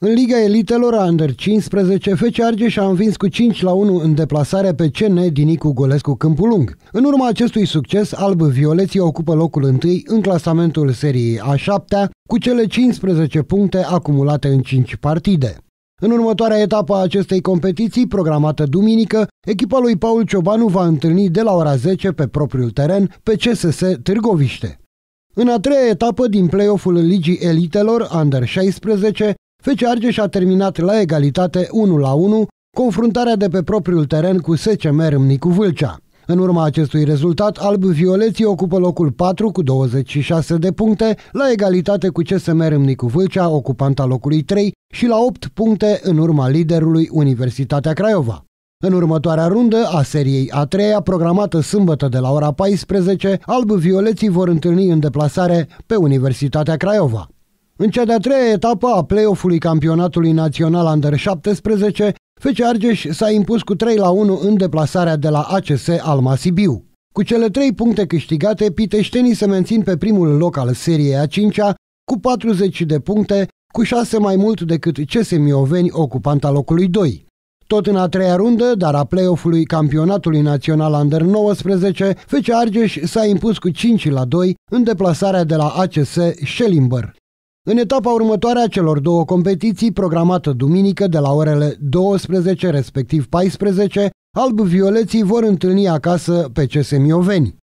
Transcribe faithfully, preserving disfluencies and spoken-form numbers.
În Liga Elitelor Under cincisprezece, F C Argeș a învins cu cinci la unu în deplasare pe C N din Nicu Golescu Câmpul Lung. În urma acestui succes, alb-violeții ocupă locul întâi în clasamentul seriei a șaptea cu cele cincisprezece puncte acumulate în cinci partide. În următoarea etapă a acestei competiții, programată duminică, echipa lui Paul Ciobanu va întâlni de la ora zece pe propriul teren pe C S S Târgoviște. În a treia etapă din play-off-ul Ligii Elitelor Under șaisprezece, F C Argeș a terminat la egalitate unu la unu confruntarea de pe propriul teren cu S C M Râmnicu Vâlcea. În urma acestui rezultat, alb-violeții ocupă locul patru cu douăzeci și șase de puncte, la egalitate cu C S M Râmnicu Vâlcea, ocupanta locului trei, și la opt puncte în urma liderului Universitatea Craiova. În următoarea rundă a seriei a treia, programată sâmbătă de la ora paisprezece, alb-violeții vor întâlni în deplasare pe Universitatea Craiova. În cea de-a treia etapă a play-off-ului campionatului național Under șaptesprezece, F C Argeș s-a impus cu trei la unu în deplasarea de la A C S Alma Sibiu. Cu cele trei puncte câștigate, piteștenii se mențin pe primul loc al seriei a cincea cu patruzeci de puncte, cu șase mai mult decât C S Mioveni, ocupanta locului doi. Tot în a treia rundă, dar a play-off-ului campionatului național Under nouăsprezece, F C Argeș s-a impus cu cinci la doi în deplasarea de la A C S Schellimber. În etapa următoare a celor două competiții, programată duminică de la orele douăsprezece respectiv paisprezece, alb-violeții vor întâlni acasă pe C S Mioveni.